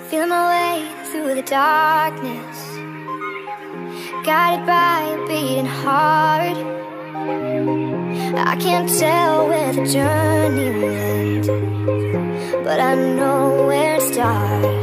feeling my way through the darkness, guided by a beating heart. I can't tell where the journey will end, but I know where it starts.